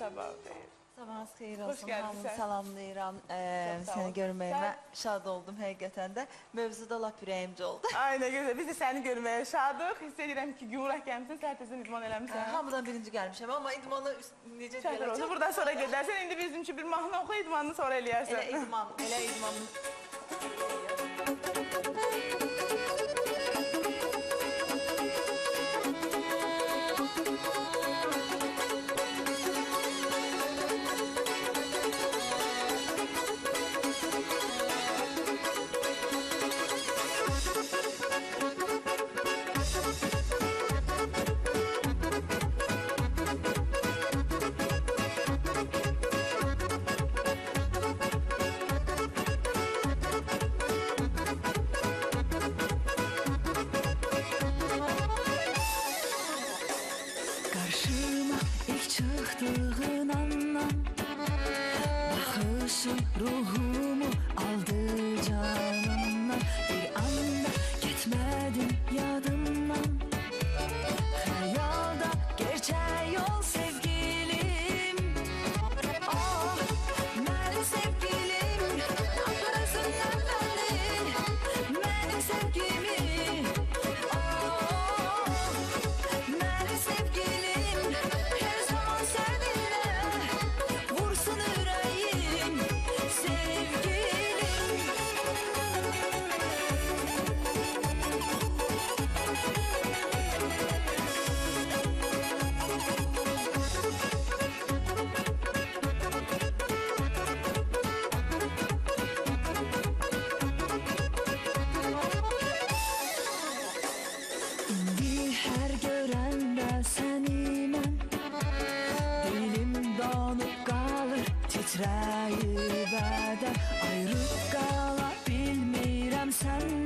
sabah xeyir. Sabahınız xeyir Hoş olsun. geldin Hamını sen. salamlayıram. Çok sağ ol. Seni görməyimə Sen- şad oldum həqiqətən də. Mövzuda lap ürəyimcə oldu. Ay ne güzel. Biz de seni görmeye şadıq. Hissediyorum ki gümrah gelmişsin. Sertesini idman eləmişsən. Hamıdan birinci gəlmişəm, amma idmanı necə Şəhər olsa deyiləcək? buradan sonra gedərsən. İndi bizim için bir mahnı oxu, idmanını sonra eləyərsən. Elə idman. Karşıma ilk çıktığın andan bakışın ruhumu aldı canımdan. Bir anda gitmedin yadımdan. Hayalda gerçeği ol sevgilim. Oh benim sevgilim, gözünden bellin benim sevgimi. Oh benim sevgilim, her zaman seninle vursun yüreğim sevgilim. İndi her görəndə səni mən dilim donub qalır, titrəyir bədən. Ayrı qala bilmirəm səndən.